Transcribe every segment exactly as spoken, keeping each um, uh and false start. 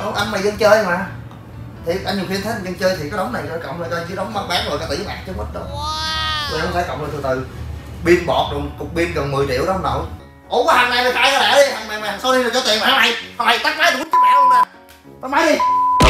Ủa, anh mày dân chơi mà. Thì anh nhiều khi thấy anh dân chơi thì cái đống này nó cộng lại coi chứ đống bán rồi cả tỷ bạc chứ mất đâu. Tôi không phải cộng lên từ từ. Pin bọt rồi cục pin gần mười triệu đó ông nội. Ủa cái thằng này mày khai ra lẹ đi, thằng mày mày Sony rồi cho tiền mà hả mày? Thằng này tắt máy tôi quýnh chết mẹ luôn nè. Tắt máy đi.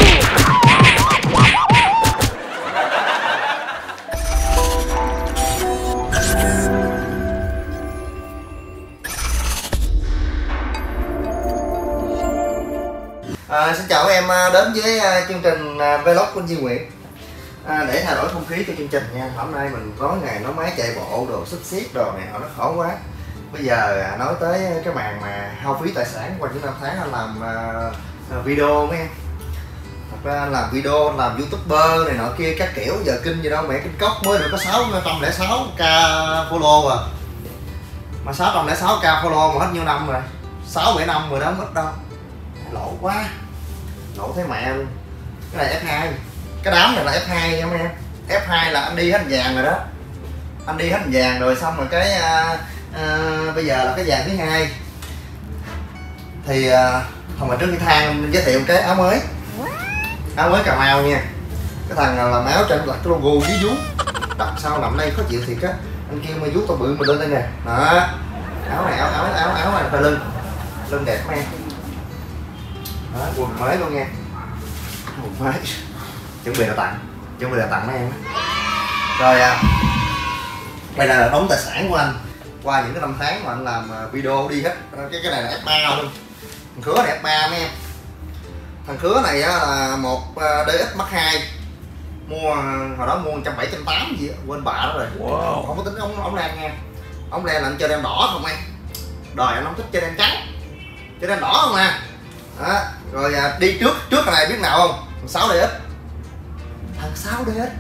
À, xin chào các em đến với chương trình vlog của anh Duy Nguyễn. À, để thay đổi không khí cho chương trình nha. Hôm nay mình nói ngày nói máy chạy bộ đồ xích xiết đồ này nó khổ quá. Bây giờ nói tới cái màn mà hao phí tài sản qua những năm tháng anh làm uh, video mấy em. Thật ra anh làm video, làm youtuber này nọ kia các kiểu, giờ kinh gì đâu mẹ, kinh cốc mới được có sáu trăm lẻ sáu k follow à. Mà sáu trăm lẻ sáu k follow mà hết nhiêu năm rồi, sáu bảy năm rồi đó, mất đâu. Lỗ quá, lỗ thấy mẹ luôn. Cái này ép hai, cái đám này là ép hai nha mấy em. ép hai là anh đi hết vàng rồi đó, anh đi hết vàng rồi, xong rồi cái uh, uh, bây giờ là cái vàng thứ hai. Thì uh, thôi mà trước khi than giới thiệu cái áo mới, áo mới Cà Mau nha. Cái thằng làm áo trên là cái logo dí vú, đặt sao làm đây khó chịu thiệt á. Anh kêu mà vú tao bự mình lên đây nè, đó. Áo này áo áo áo áo này phải lưng, lưng đẹp mấy em. Đó, quần mới luôn nha, quần mới chuẩn bị là tặng, chuẩn bị là tặng mấy em. Rồi à, đây là đống tài sản của anh qua những cái năm tháng mà anh làm video đi hết. Cái cái này là ép ba luôn, thằng khứa này ép ba mấy em. Thằng khứa này á, là một đê ích Mark hai, mua hồi đó mua một trăm bảy trăm tám gì đó, quên bạ đó rồi. Wow. Không có tính ống ống len nha, ống len là anh chơi đen đỏ không em, đời anh không thích chơi đen trắng, chơi đen đỏ không à. Đó. Rồi à, đi trước trước này biết nào không, thằng sáu đê ích, thằng sáu đê ích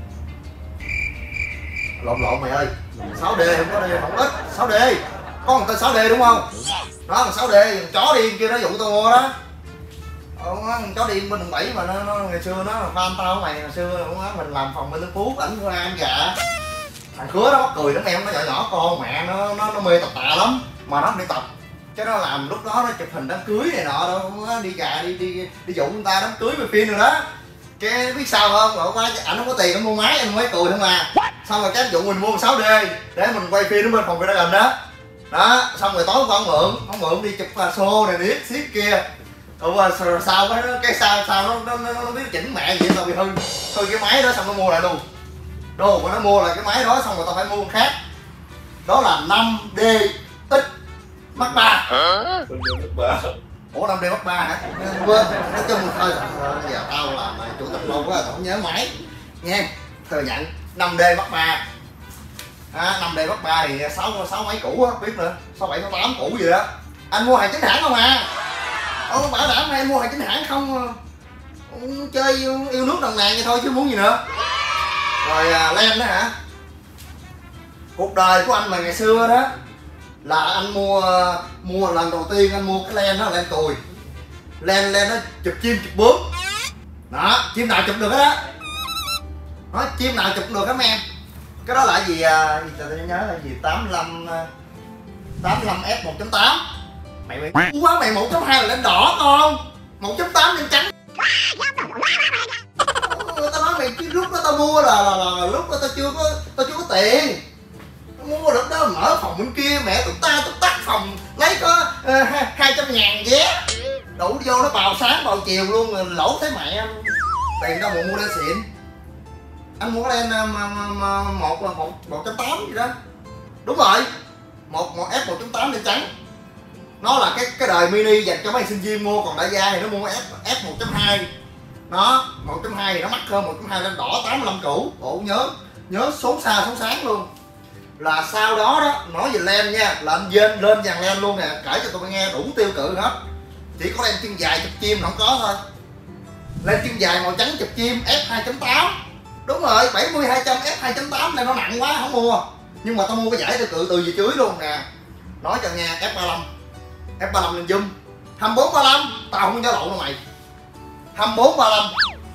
lộn lộn mày ơi, sáu đê không có D không ít, sáu đê có một tên sáu đê đúng không? Đó, thằng sáu đê thằng chó điên kia nó dụ tao mua đó. Ờ, thằng chó điên bên thằng bảy mà nó, nó ngày xưa nó fan tao mày, ngày xưa mình làm phòng bên Tân Phú, ảnh của ăn gà. Thằng khứa đó mắc cười lắm em, nó nhỏ nhỏ con mẹ nó nó, nó mê tập tạ lắm mà nó không đi tập. Chứ nó làm lúc đó nó chụp hình đám cưới này nọ đâu, đi gà đi đi đi dụ người ta đám cưới về phim rồi đó. Cái biết sao không, rồi quá ảnh không có tiền anh mua máy, anh mới cười không à. Xong rồi cái dụ mình mua một sáu đê để mình quay phim ở bên phòng video hình đó. Đó, xong rồi tối qua ông mượn, ông mượn đi chụp show này niết xiết kia. Rồi sao cái cái sao sao nó nó, nó, nó biết chỉnh mẹ gì tao bị hư. Thôi cái máy đó xong nó mua lại luôn. Đồ mà nó mua lại cái máy đó xong rồi tao phải mua khác. Đó là năm đê ích Mark ba. Ủa năm đê Mark ba hả? Quên, nói chung thôi giờ tao làm chủ tịch lâu quá tao không nhớ máy nha. Thừa nhận năm đê Mark ba. À, năm đê Mark ba thì sáu sáu mấy cũ á, biết nữa, sáu bảy sáu tám cũ gì đó. Anh mua hàng chính hãng không à? Ô bảo đảm anh mua hàng chính hãng không? Chơi yêu, yêu nước đồng nàng vậy thôi chứ muốn gì nữa. Rồi à, len đó hả? Cuộc đời của anh mà ngày xưa đó là anh mua mua lần đầu tiên anh mua cái len đó là len tùi, len len nó chụp chim chụp bướm đó, chim nào chụp được đó đó, đó chim nào chụp được các em. Cái đó là gì, à, gì tôi nhớ là gì tám mươi lăm tám mươi lăm F một chấm tám. Mày mày quá mày, một chấm hai là len đỏ con, một chấm tám len trắng. Tao nói mày cái lúc đó tao mua là, là, là, là lúc đó tao chưa có tao chưa có tiền. Mua được đó mở phòng bên kia mẹ tụi ta tụi tắt phòng lấy có uh, hai trăm ngàn vé đủ vô nó bào sáng bào chiều luôn, rồi lỗ thấy mẹ tiền đâu mà mua len xịn. Anh mua cái len một là một một trăm tám gì đó, đúng rồi, một một F một chấm tám len trắng. Nó là cái cái đời mini dành cho mấy sinh viên mua, còn đại gia thì nó mua F F một chấm hai. Nó một chấm hai thì nó mắc hơn, một chấm hai len đỏ tám mươi lăm cũ. Bộ nhớ nhớ số xa số sáng luôn. Là sau đó đó nói về len nha, là anh dên lên dàn len luôn nè, kể cho tụi nghe đủ tiêu cự hết. Chỉ có len chân dài chụp chim không có thôi. Len chân dài màu trắng chụp chim F hai chấm tám. Đúng rồi, bảy mươi hai trăm F hai chấm tám nên nó nặng quá không mua. Nhưng mà tao mua cái giải tiêu cự từ về dưới luôn nè. Nói cho nghe F ba mươi lăm, F ba mươi lăm lên zoom hai mươi bốn ba mươi lăm, tao không có nhớ lộn đâu mày, hai mươi bốn ba mươi lăm.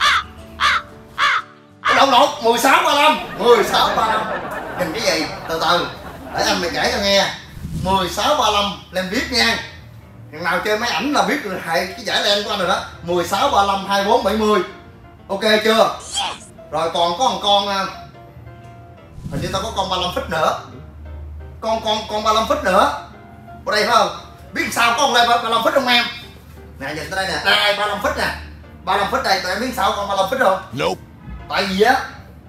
Lộn lộn mười sáu ba mươi lăm, mười sáu ba mươi lăm. Nhìn cái gì từ từ để anh mày kể cho nghe. Mười sáu ba mươi lăm lên viết nha, Thằng nào chơi máy ảnh là biết rồi, hay cái giải len của anh rồi đó. Mười sáu, ba lăm, hai bốn, bảy mươi. Ok chưa? Rồi còn có một con, hình như tao có con ba lăm feet nữa. Con con con ba lăm feet nữa. Ở đây phải không? Biết sao có con lên ba lăm feet không em? Nè nhìn tới đây nè, đây ba lăm feet nè. ba lăm feet đây, tụi em biết sao con ba lăm feet không? Nope. Tại vì á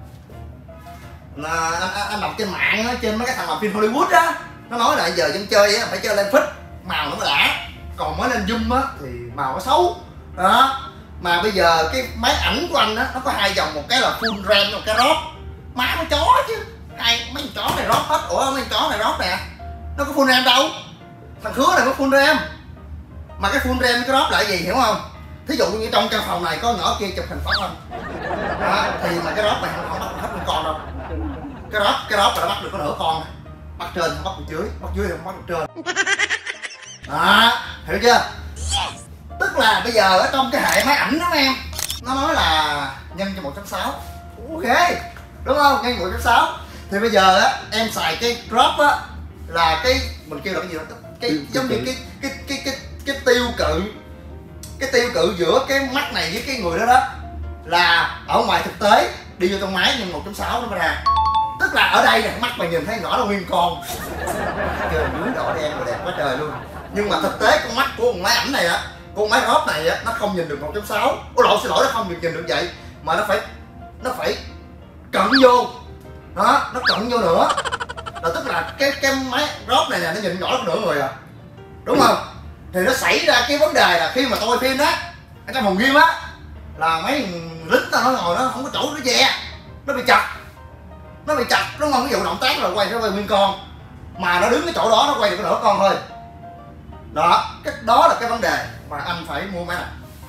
là anh, anh, anh đọc trên mạng á, trên mấy cái thằng làm phim Hollywood á, nó nói là giờ dân chơi á phải chơi lên feet màu nó mới đã, còn mới lên zoom á thì màu nó xấu đó. Mà bây giờ cái máy ảnh của anh á nó có hai dòng, một cái là full ram, một cái rót. Má nó chó chứ, hai mấy con chó này rót hết. Ủa mấy con chó này rót nè, nó có full ram đâu. Thằng Khứa này có full ram, mà cái full ram cái rót là gì hiểu không? Thí dụ như trong căn phòng này có nhỏ kia chụp hình phóng không đó, thì mà cái rót này không, không bắt được hết một con đâu. Cái rót cái rót là nó bắt được có nửa con, bắt trên không bắt được dưới, bắt dưới không bắt được trên đó, hiểu chưa? Tức là bây giờ ở trong cái hệ máy ảnh đó em, nó nói là nhân cho một trăm sáu, ok đúng không? Nhân một trăm sáu thì bây giờ á em xài cái drop á là cái mình kêu là cái gì đó, cái giống như cái cái cái cái cái tiêu cự, cái tiêu cự giữa cái mắt này với cái người đó đó là ở ngoài thực tế đi vô trong máy nhân một trăm sáu nó mới ra. Tức là ở đây nè, mắt mày nhìn thấy rõ là nguyên con, trời dưới đỏ đen rồi đẹp quá trời luôn. Nhưng mà thực tế con mắt của con máy ảnh này á, con máy rót này á, nó không nhìn được một trăm sáu. Ủa lộn, xin lỗi, nó không được nhìn được vậy, mà nó phải nó phải cận vô đó, nó cận vô nữa là tức là cái cái máy rót này nè nó nhìn rõ nửa người à, đúng không? Thì nó xảy ra cái vấn đề là khi mà tôi phim á ở trong phòng game á là mấy lính tao nó ngồi nó không có chỗ nó che, nó bị chặt nó bị chặt đúng không? Ví dụ động tác là quay nó quay nguyên con, mà nó đứng cái chỗ đó nó quay được nửa con thôi đó. Cái đó là cái vấn đề mà anh phải mua máy này.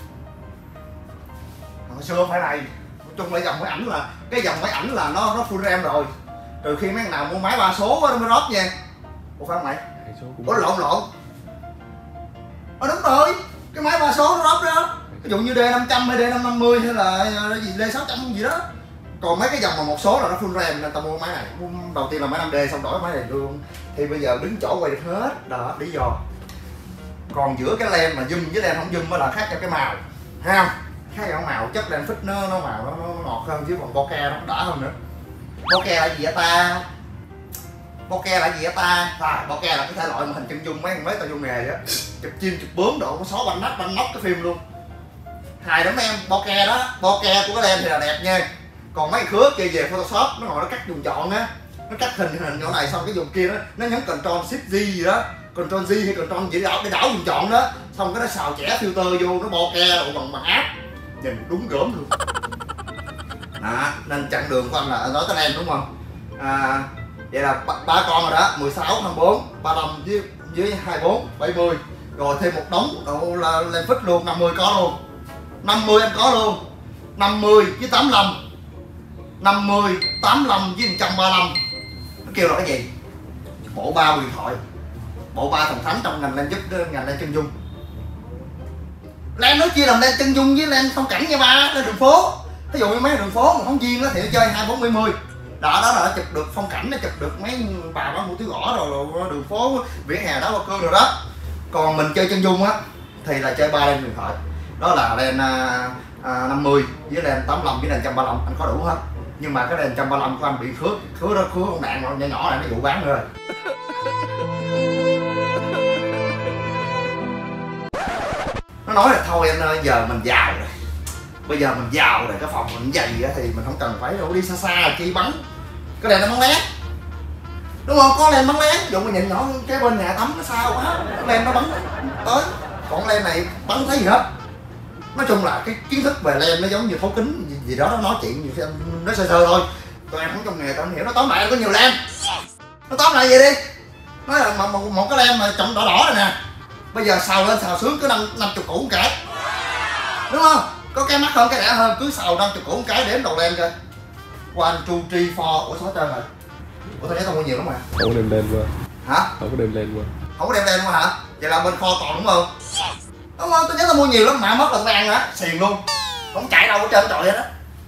Hồi xưa không phải này, nói chung là dòng máy ảnh là cái dòng máy ảnh là nó nó full ram rồi, trừ khi mấy thằng nào mua máy ba số nó mới rót nha. Ủa phải không mày? Ủa lộn lộn ờ đúng rồi, cái máy ba số nó rót đó, ví dụ như D năm trăm hay D năm năm mươi hay là gì D sáu trăm gì đó. Còn mấy cái dòng mà một số là nó full ram nên tao mua máy này. Đầu tiên là máy năm D xong đổi máy này luôn, thì bây giờ đứng chỗ quay được hết đó, lý do. Còn giữa cái lens mà zoom với lens không zoom mới là khác nhau cái màu, thấy không? Khác nhau màu, chất lens fix nó nó màu nó, nó ngọt hơn, chứ còn bokeh nó đã hơn nữa. Bokeh là gì vậy ta? Bokeh là gì vậy ta? À, bokeh là cái thể loại mà hình chân dung mấy mấy tao vô nghề á, chụp chim chụp bướm độ có xóa banh nách banh nóc cái phim luôn. Hài lắm em, bokeh đó, bokeh của cái lens thì là đẹp nha. Còn mấy Khứa kia về Photoshop nó ngồi nó cắt vùng chọn á, nó cắt hình hình chỗ này xong cái vùng kia đó nó nhấn Ctrl Shift Z gì đó, Ctrl Z hay Ctrl gì đảo để đảo vùng chọn đó, xong cái nó xào chẻ filter vô nó bokeh độ bằng bằng áp, nhìn đúng gớm luôn đó. Nên chặng đường của anh là nói tới lens đúng không? À, vậy là ba con rồi đó, mười sáu, hai mươi bốn, ba mươi lăm với với hai mươi bốn, bảy mươi, rồi thêm một đống độ là lens fix luôn, năm mươi có luôn, năm mươi anh có luôn, năm mươi với tám mươi lăm, năm mươi, tám mươi lăm với một trăm ba mươi lăm. Nó kêu là cái gì? Bộ ba huyền thoại, bộ ba thần thánh trong ngành lens giúp ngành lens chân dung. Lens nó chia làm lens chân dung với lens phong cảnh nha ba, lên đường phố. Ví dụ như mấy đường phố mà phóng viên đó thì nó chơi hai bốn bảy mươi. Đó đó là nó chụp được phong cảnh, nó chụp được mấy bà bán hủ tiếu gõ rồi, rồi đường phố vỉa hè đó, hoa cương rồi đó. Còn mình chơi chân dung á thì là chơi ba lens huyền thoại. Đó là lens à, à, năm mươi với lens tám mươi lăm với lens một trăm ba mươi lăm, anh có đủ hết. Nhưng mà cái lens một trăm ba mươi lăm của anh bị Khứa, Khứa đó, Khứa con nạn nhỏ nhỏ này nó vụ bán rồi. Nó nói là thôi anh ơi, giờ mình giàu rồi, bây giờ mình giàu rồi, cái phòng mình dày thì mình không cần phải đâu đi xa xa chi bắn cái đèn nó bắn lén, đúng không? Có lens bắn lén, dụ mình nhìn nhỏ cái bên nhà tắm nó xa quá, cái lens nó bắn tới, còn lens này bắn thấy gì hết. Nói chung là cái kiến thức về lens nó giống như thấu kính gì, gì đó, nó nói chuyện gì nó sơ sơ thôi. Tụi em không trong nghề tụi em hiểu. Nó tóm lại có nhiều lens, nó tóm lại vậy đi, nói là một, một, một cái lens mà trọng đỏ đỏ này nè, bây giờ xào lên xào xuống cứ năm năm chục củ một cái, đúng không? Có cái mắt hơn cái đẻ hơn, cứ xào năm chục củ một cái đếm đầu lens coi. One, two, three, four, ủa sao hết trơn rồi? Ủa tao nhớ tao mua nhiều lắm mà. Không có đem lên qua. Hả? Không có đem lên qua. Không có đem lên qua hả? Vậy là bên kho còn đúng không? Đúng không? Tôi nhớ tao mua nhiều lắm mà mất là tụi ăn đó, xiền luôn, không chạy đâu hết trơn trọi hết đó,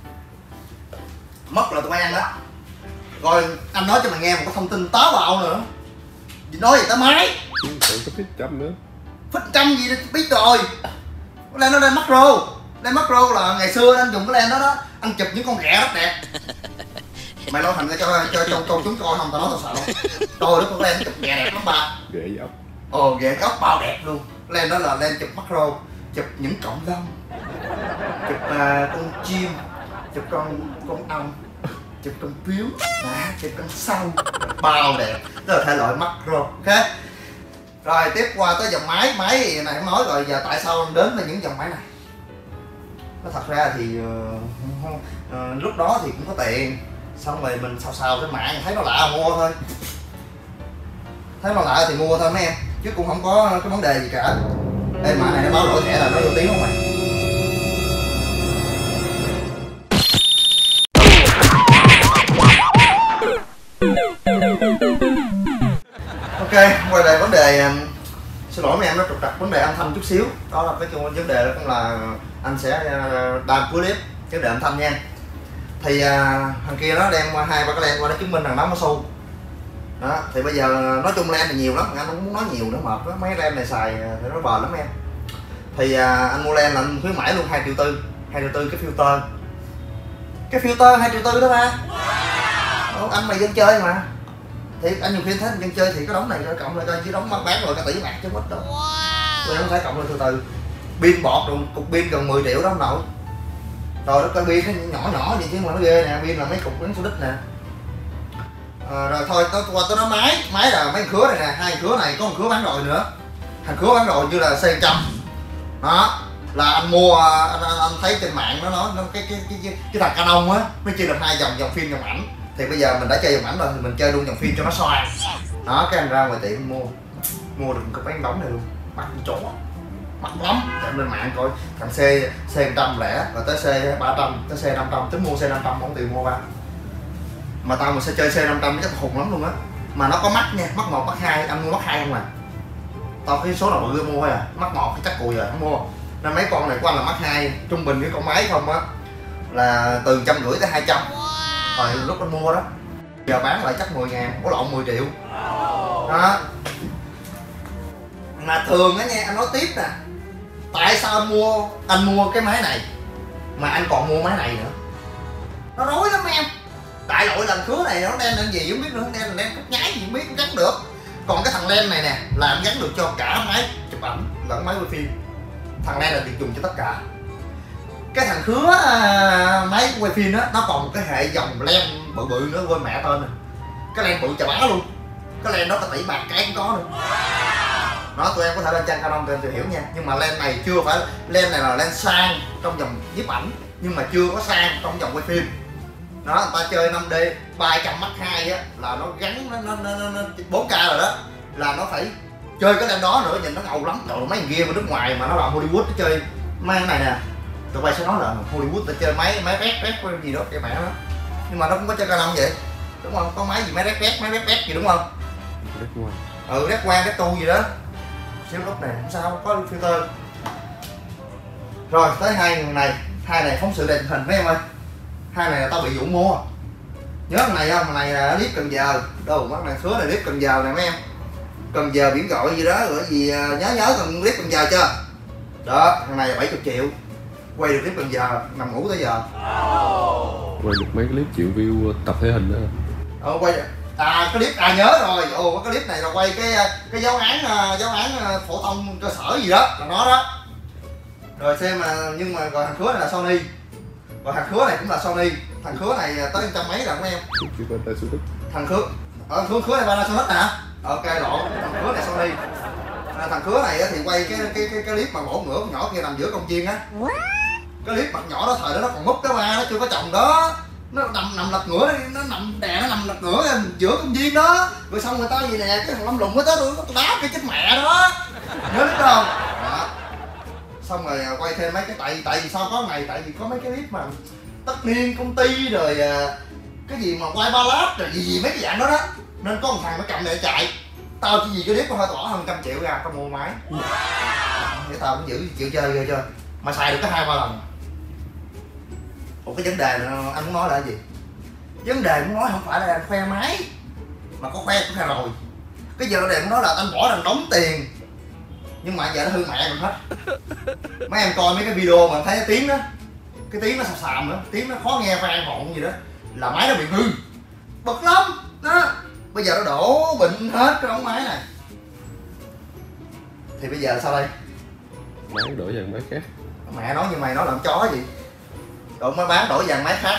mất là tụi ăn đó. Rồi anh nói cho mày nghe một cái thông tin táo bạo nữa, nói gì tới máy. Còn có phít trăm nữa. Phích trăm gì biết rồi. Cái len nó len macro. Len macro là ngày xưa anh dùng cái len đó đó, anh chụp những con ghẹ rất đẹp. Mày nói thành ra cho cho cho công chúng coi không, tao nói tao sợ. Tôi đó con len chụp ghẹ đẹp lắm ba. Ghẹ ốc. Ồ, ghẹ ốc bao đẹp luôn. Len đó là len chụp macro, chụp những cọng lông, chụp uh, con chim, chụp con con ong, chụp con biếu, à, chụp con sâu, bao đẹp. Đó là thể loại macro. Ok. Rồi tiếp qua tới dòng máy, máy này không nói rồi, giờ tại sao em đến với những dòng máy này? Nó thật ra thì uh, uh, lúc đó thì cũng có tiền, xong rồi mình xào xào trên mạng thấy nó lạ mua thôi, thấy nó lạ thì mua thôi mấy em, chứ cũng không có cái vấn đề gì cả. Ê mà này nó báo lỗi thẻ là nó vô tiếng không mày? Ok, quay lại vấn đề, xin lỗi mấy em nó trục trặc vấn đề âm thanh chút xíu. Đó là cái vấn đề đó cũng là anh sẽ đam cuối clip vấn đề âm thanh nha. Thì à, thằng kia nó đem hai ba cái len qua để chứng minh thằng đó nó xu. Đó, thì bây giờ nói chung len thì nhiều lắm, anh không muốn nói nhiều nữa mệt đó. Mấy len này xài thì nó bền lắm em. Thì à, anh mua len là anh khuyến mãi luôn hai triệu tư, hai triệu tư cái filter. Cái filter hai triệu tư đó ba. Ủa, anh mày dân chơi mà. Thì anh nhiều khi thấy anh dân chơi thì cái đống này cho cộng lại coi chứ đống bán rồi cả tỷ bạc chứ mất đâu. Tôi không phải cộng lên từ từ. Pin bọt rồi cục pin gần mười triệu đó không nổi. Rồi đó cái pin nó nhỏ nhỏ gì chứ mà nó ghê nè, pin là mấy cục đến số đít nè. À, rồi thôi tôi qua tôi nói máy, máy là mấy khứa này nè, hai khứa này có một khứa bán rồi nữa. Thằng khứa bán rồi như là C một trăm. Đó, là anh mua anh, anh, anh thấy trên mạng nó nói nó cái cái cái cái, cái thằng Canon á, nó chia được hai dòng dòng phim dòng ảnh. Thì bây giờ mình đã chơi dòng ảnh rồi thì mình chơi luôn dòng phim cho nó xoay. Đó, cái anh ra ngoài tiệm mua mua được cái bán đóng này luôn, bắt chó mắc lắm. Em lên mạng coi thằng C C một trăm lẻ, rồi tới C ba trăm, tới C năm trăm, tính mua C năm trăm không tiền mua ba. Mà tao mà sẽ chơi C năm trăm chắc khùng lắm luôn á. Mà nó có mắt nha, mắt một, mắt hai, anh mua mắt hai không à. Tao cái số nào bự mua thôi à, mắt một chắc cùi rồi không mua. Nên mấy con này của anh là mắt hai, trung bình cái con máy không á là từ trăm rưỡi tới hai trăm. Rồi lúc anh mua đó, giờ bán lại chắc mười ngàn, có lộn mười triệu. Đó. Mà thường á nha, anh nói tiếp nè, tại sao anh mua anh mua cái máy này mà anh còn mua máy này nữa? Nó rối lắm em. Đại loại lần khứa này nó đen lên gì không biết nữa, đen là đen cúc nhái gì không biết, gắn được. Còn cái thằng len này nè là anh gắn được cho cả máy chụp ảnh lẫn máy quay phim. Thằng len là được dùng cho tất cả. Cái thằng khứa à, máy quay phim đó nó còn một cái hệ dòng len bự bự nữa, quên mẹ tên rồi. Cái len bự chà bá luôn. Cái len đó có tỷ bạc cái cũng có nữa. Đó, tụi em có thể lên trang Canon tụi em tìm hiểu nha. Nhưng mà len này chưa phải, len này là len sang trong dòng nhiếp ảnh nhưng mà chưa có sang trong dòng quay phim. Đó, người ta chơi năm D ba trăm mắc hai á là nó gắn nó, nó, nó, nó bốn K rồi đó, là nó phải chơi cái len đó nữa, nhìn nó ngầu lắm. Rồi mấy thằng kia ở nước ngoài mà nó làm Hollywood nó chơi mấy cái này nè, tụi bay sẽ nói là Hollywood ta chơi máy máy rét rét gì đó cái mẹ đó, nhưng mà nó cũng có chơi Canon vậy đúng không? Có máy gì máy rét rét máy rét rét gì đúng không? Rét ngoan. Ừ, rét ngoan rét tu gì đó. Xíu lúc này không sao, có filter. Rồi tới hai người này, hai này phóng sự đèn hình mấy em ơi. Hai này là tao bị Vũ mua. Nhớ thằng này không? Thằng này là clip Cần Giờ. Đâu mắt này khứa này clip Cần Giờ này mấy em. Cần Giờ biển gọi gì đó rồi gì nhớ nhớ cần clip Cần Giờ chưa? Đó, thằng này là bảy mươi triệu. Quay được clip Cần Giờ, nằm ngủ tới giờ. Quay được mấy clip triệu view tập thể hình đó. Ờ quay à cái clip à nhớ rồi. Ồ cái clip này là quay cái cái giáo án giáo án phổ thông cơ sở gì đó là nó đó. Rồi xem mà nhưng mà rồi thằng khứa này là Sony. Rồi thằng khứa này cũng là Sony. Thằng khứa này tới trăm mấy lần của em. Thằng khứa ở khứa khứa này Panasonic nè. Ok lộn, thằng khứa này Sony. À, thằng khứa này thì quay cái cái cái, cái clip mà mổ ngửa con nhỏ kia nằm giữa công viên á. Cái clip mặt nhỏ đó thời đó nó còn múp cái ba, nó chưa có chồng đó. Nó nằm nằm lật ngửa, nó nằm đè nó nằm lật ngửa giữa công viên đó. Rồi xong người ta gì nè, cái thằng Lâm Lùng mới tới tôi nó đá cái chết mẹ đó. Nhớ biết không? Đó. Xong rồi quay thêm mấy cái tại tại vì sao có ngày tại vì có mấy cái clip mà tất niên công ty rồi cái gì mà quay ba lát rồi gì gì mấy cái dạng đó đó, nên có một thằng nó cầm để chạy. Tao chỉ vì cái clip có hơi tỏ hơn trăm triệu ra tao mua máy để tao cũng giữ chịu chơi ghê chưa mà xài được cái hai ba lần. Một cái vấn đề này, anh muốn nói là cái gì? Vấn đề muốn nói không phải là anh khoe máy mà có khoe cũng khoe rồi. Cái giờ đề muốn nói là anh bỏ ra đóng tiền Nhưng mà giờ nó hư mẹ mình hết. Mấy em coi mấy cái video mà thấy cái tiếng đó, cái tiếng nó sàm sàm nữa, tiếng nó khó nghe vang vọng gì đó, là máy nó bị hư. Bực lắm đó. Bây giờ nó đổ bệnh hết cái ống máy này. Thì bây giờ sao đây? Bán đổi dàn máy khác. Mẹ nói như mày nói làm chó gì. Rồi mới bán đổi dàn máy khác.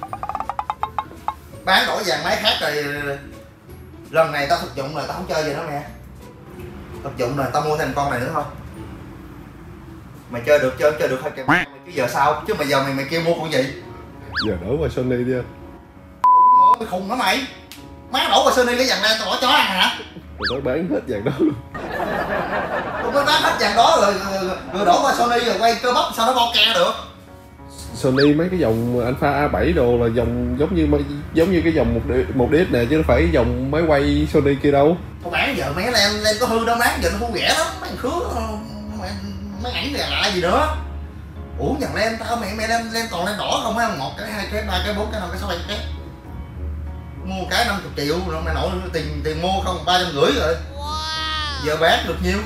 Bán đổi dàn máy khác rồi lần này tao thực dụng rồi tao không chơi gì nữa mẹ. Thực dụng rồi tao mua thêm con này nữa thôi. Mày chơi được chơi chơi được hay kìa mày chứ giờ sao? Chứ mà giờ mày mày kêu mua con gì? Giờ đổi qua Sony đi anh. Mày khùng hả mày? Má đổ qua Sony lấy dàn này tao bỏ chó ăn hả? Rồi nó bán hết dàn đó luôn. Tôi mới bán hết dàn đó rồi, rồi, rồi đổ qua Sony rồi quay cơ bắp sao nó bo ke được? Sony mấy cái dòng Alpha A bảy đồ là dòng giống như giống như cái dòng một một đĩa này chứ không phải dòng máy quay Sony kia đâu. Thôi bán giờ mấy lên lên có hư đâu bán giờ nó vui vẻ lắm mấy khứa mấy, mấy ảnh gà lạ gì nữa. Ủa dàn lên tao mẹ mẹ lên lên toàn lên đỏ không á, một cái hai cái ba cái bốn cái năm cái sáu bảy cái. Mua cái năm mươi triệu rồi mày nội tiền tiền mua không ba trăm rưỡi rồi. Giờ bán được nhiêu?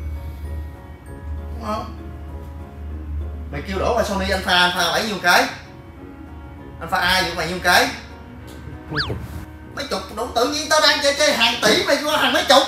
Đúng không? Mày kêu đổ qua Sony Alpha Alpha bảy nhiêu cái? Alpha A vậy mày nhiêu cái? Mấy chục. Mấy chục đúng tự nhiên tao đang chơi chơi hàng tỷ mày qua hàng mấy chục.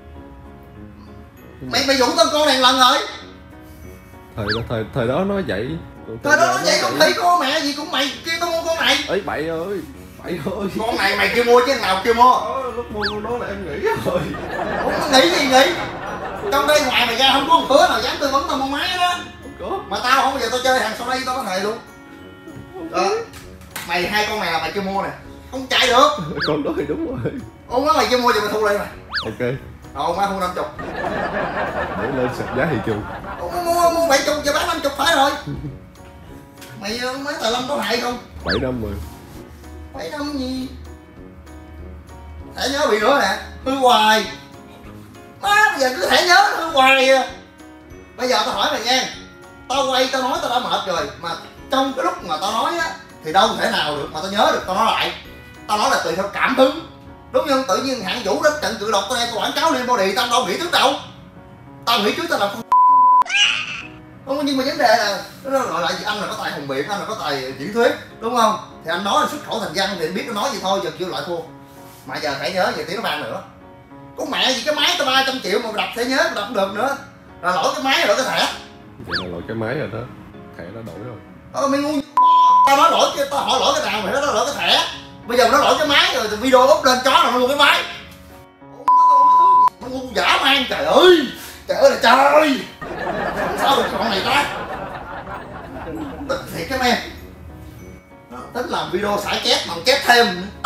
Mày mày dụ tao con này lần rồi. Thời thời thời đó nó vậy. Thời đó nó vậy con thấy có mẹ gì cũng mày kêu tao mua con này. Ấy bậy ơi. Bậy ơi. Con này mày kêu mua chứ nào kêu mua. Đó, lúc mua con đó là em nghĩ rồi. Ủa nghĩ gì nghĩ? Trong đây ngoài mày ra không có một cửa nào dám tư vấn tao mua máy đó. Có. Mà tao không bao giờ tao chơi hàng Sony tao có thề luôn. Đó. Mày hai con này là mày kêu mua nè. Không chạy được. Con đó thì đúng rồi. Ủa má mày kêu mua thì mày thu lại mày. Ok. Ồ má thu năm chục. Để lên sạch giá thị trường. Ủa mua mua bảy chục giờ bán năm chục phải rồi. Mày mấy tài lâm có hại không? Bảy năm rồi. Bảy năm gì? Thẻ nhớ bị nữa nè. Hư hoài. Má bây giờ cứ thẻ nhớ hư hoài à. Bây giờ tao hỏi mày nghe. Tao quay tao nói tao đã mệt rồi. Mà trong cái lúc mà tao nói á thì đâu thể nào được mà tao nhớ được tao nói lại. Tao nói là tùy theo cảm hứng. Đúng không? Tự nhiên hạng Vũ đến trận cự độc tao đem quảng cáo lên body tao đâu nghĩ trước đâu. Tao nghĩ trước tao làm không, nhưng mà vấn đề là nó gọi lại anh là có tài hùng biện, anh là có tài diễn thuyết, đúng không? Thì anh nói là xuất khẩu thành văn thì biết nó nói gì thôi, giờ kêu lại thua. Mà giờ phải nhớ về tiếng nó vang nữa. Có mẹ gì cái máy tao ba trăm triệu mà đập sẽ nhớ đập không được nữa. Là lỗi cái máy rồi cái thẻ. Vậy là lỗi cái máy rồi đó. Thẻ đã đổi rồi. Ờ mày ngu. Tao nói lỗi cái tao hỏi lỗi cái nào mày nói lỗi cái thẻ. Bây giờ nó lỗi cái máy rồi video up lên chó là nó luôn cái máy. Nó ngu giả man trời ơi. Trời ơi là trời. Sao được con này ta? Tức thiệt cái men. Nó tính làm video xả chép mà chép thêm.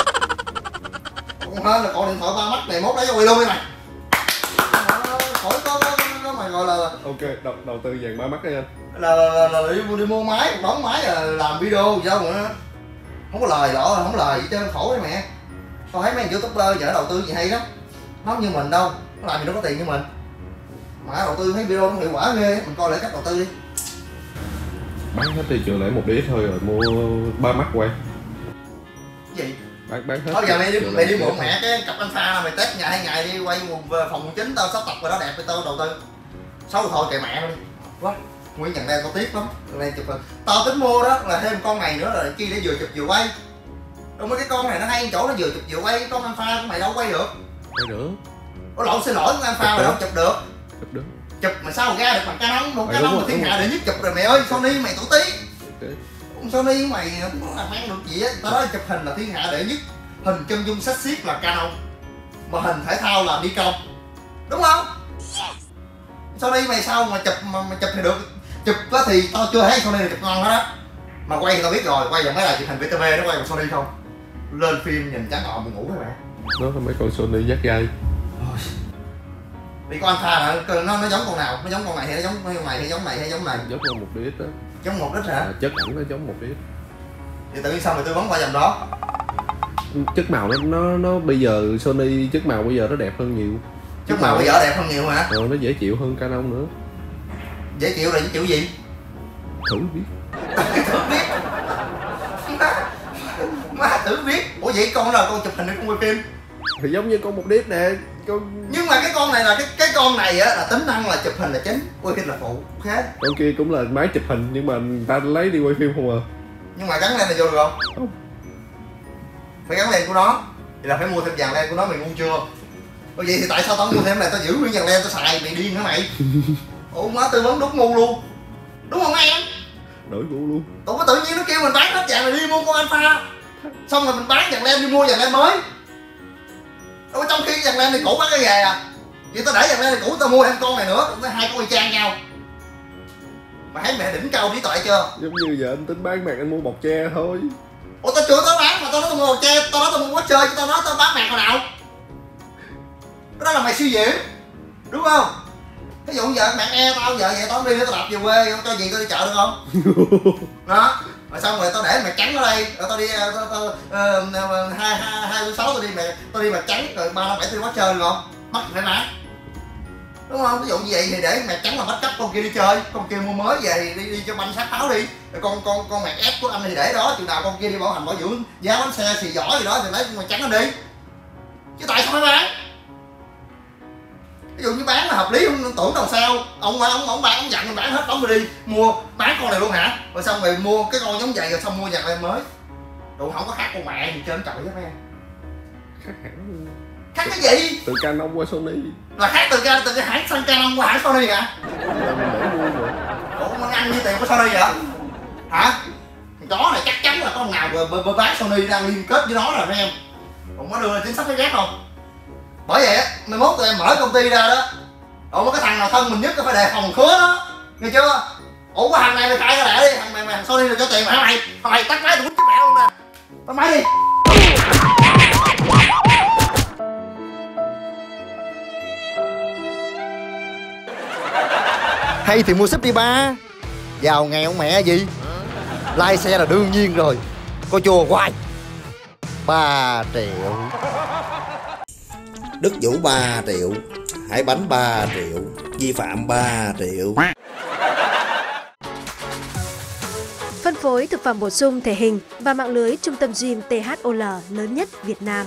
Còn hơn là con điện thoại ba mắt này mốt lấy cho quay luôn đi mày. Khỏi có, có, có mày gọi là Ok, đầu, đầu tư dàn ba mắt đi anh. là, là, là, là đi, đi mua máy, đóng máy là làm video sao mà không có lời rõ, không có lời gì trơn khổ đấy mẹ. Tao thấy mấy youtuber giờ đầu tư gì hay lắm. Nó không như mình đâu, nó làm gì đâu có tiền như mình. Mà đầu tư thấy video nó hiệu quả ghê, mình coi lại cách đầu tư đi. Bán hết đi chừa lại một đĩa thôi rồi mua ba mắt quay. Cái gì? Bán bán hết. Thôi giờ mày đi mày đi mượn mẹ cái cặp Alpha mày test ngày hai ngày đi quay phòng chính tao sắp tập rồi đó đẹp với tao đầu tư. Xấu thôi kệ mẹ đi. Quá. Nguyên nhận đây tao tiếc lắm. Đây chụp tao tính mua đó là thêm con này nữa là chi để vừa chụp vừa quay. Đúng mấy cái con này nó hay chỗ nó vừa chụp vừa quay, con Alpha của mày đâu quay được. Quay được. Có lộn xin lỗi con Alpha mày đâu chụp được. Chụp được. Chụp mà sao ra được bằng Canon, một Canon mà thiên hạ đệ nhất chụp rồi mày ơi, Sony mày tổ tí. Okay. Sony mày không làm ăn được gì á, tao nói chụp hình là thiên hạ đệ nhất. Hình chân dung sách xiết là Canon. Mà hình thể thao là Nikon. Đúng không? Sony mày sao mà chụp mà, mà chụp thì được. Chụp á thì tao chưa thấy Sony là chụp ngon hết á. Mà quay thì tao biết rồi, quay vào mấy đài chụp hình vê tê vê nó quay bằng Sony không. Lên phim nhìn chán ngọn mình ngủ các bạn. Đó là mấy con Sony dắt gai. Đi con Alpha là nó nó giống con nào? Nó giống con này hay nó giống con này hay giống này hay giống này? Giống con một đĩa đó. Giống một đít hả? À, chất ảnh nó giống một đĩa. Thì tự nhiên sao mày tư vấn qua dòng đó? Chất màu nó nó nó bây giờ Sony chất màu bây giờ nó đẹp hơn nhiều. Chất màu bây giờ đẹp hơn nhiều hả? Ờ, nó dễ chịu hơn Canon nữa. Dễ chịu là dễ chịu gì? Thử biết. Thử biết. Má, má thử biết. Ủa vậy con là con chụp hình hay con quay phim? Thì giống như con một đĩa nè. Con... Nhưng mà cái con này là cái cái con con này á là tính năng là chụp hình là chính, quay phim là phụ. Ok. Con kia cũng là máy chụp hình nhưng mà người ta lấy đi quay phim không à. Nhưng mà gắn len này vô được không? Không. Phải gắn len của nó. Thì là phải mua thêm dàn len của nó, mày ngu chưa? Bởi vậy thì tại sao tao mua thêm này, tao giữ nguyên dàn len tao xài, mày điên hả mày? Ủa má tư vấn đúng ngu luôn. Đúng không em? Đổi gu luôn. Tụi có tự nhiên nó kêu mình bán hết dàn này đi mua con Alpha. Xong rồi mình bán dàn len đi mua dàn len mới. Đâu trong khi dàn len này cũ bán cái ghề à. Vậy tao để dàn len này cũ tao mua thêm con này nữa, hai con y chang nhau. Mày thấy mẹ đỉnh cao trí tuệ chưa? Giống như giờ anh tính bán mạc anh mua bọc tre thôi. Ủa tao chưa tao bán mà tao nói tao mua bọc tre, tao nói tao mua quá chơi chứ tao nói tao bán mạc hồi nào? Cái đó là mày suy diễn, đúng không? Ví dụ giờ mạc e tao giờ vậy tao đi tao đạp về quê cho gì tao đi chợ được không? Đó. Rồi xong rồi tao để mạc trắng ở đây, rồi tao đi tao, tao, uh, hai hai hai mươi sáu tao đi mạc tao đi mạc trắng rồi ba năm bảy tao đi quá chơi được không? Mất phải bán. Đúng không? Ví dụ như vậy thì để mạc trắng mà bắt cấp con kia đi chơi, con kia mua mới về thì đi đi cho banh sát pháo đi. Rồi con con con mạc ép của anh thì để đó, chừng nào con kia đi bảo hành bảo dưỡng giá bánh xe xì giỏi gì đó thì lấy mạc trắng lên đi. Chứ tại sao phải bán? Ví dụ như bán là hợp lý, không tưởng đâu sao. Ông ông ông bán ông dặn mình bán hết đóng rồi đi mua bán con này luôn hả? Rồi xong rồi mua cái con giống vậy rồi xong mua dàn len mới. Đồ không có khác con mẹ gì trên trời với em. Khác hẳn. Khác cái gì? Từ Canon qua Sony. Là khác từ cái từ cái hãng sang Canon qua hãng Sony hả? Là mình để mua rồi. Ủa mà ăn như tiền của Sony vậy? Hả? Chó này chắc chắn là có nào bơ bán Sony đang liên kết với nó rồi mấy em. Còn có đưa chính sách cái ghét không? Bởi vậy á, mai mốt tụi em mở công ty ra đó. Ủa cái thằng nào thân mình nhất phải đề phòng khứa đó. Nghe chưa? Ủa cái thằng này mày khai ra lẹ đi, thằng mày mày thằng Sony được cho tiền mà hả mày? Thằng mày tắt máy tụi quýt chết mẹ luôn nè. Tắt máy đi. Hay thì mua súp đi ba. Giàu nghèo mẹ gì. Lai xe là đương nhiên rồi. Coi chùa hoài. Ba triệu. Đức Vũ ba triệu, Hải Bánh ba triệu, vi phạm ba triệu. Phân phối thực phẩm bổ sung thể hình và mạng lưới trung tâm gym tê hát o lờ lớn nhất Việt Nam.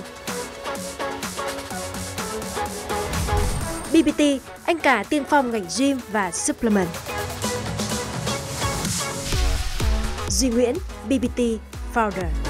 bê bê tê, anh cả tiên phong ngành gym và supplement. Duy Nguyễn, bê bê tê Founder.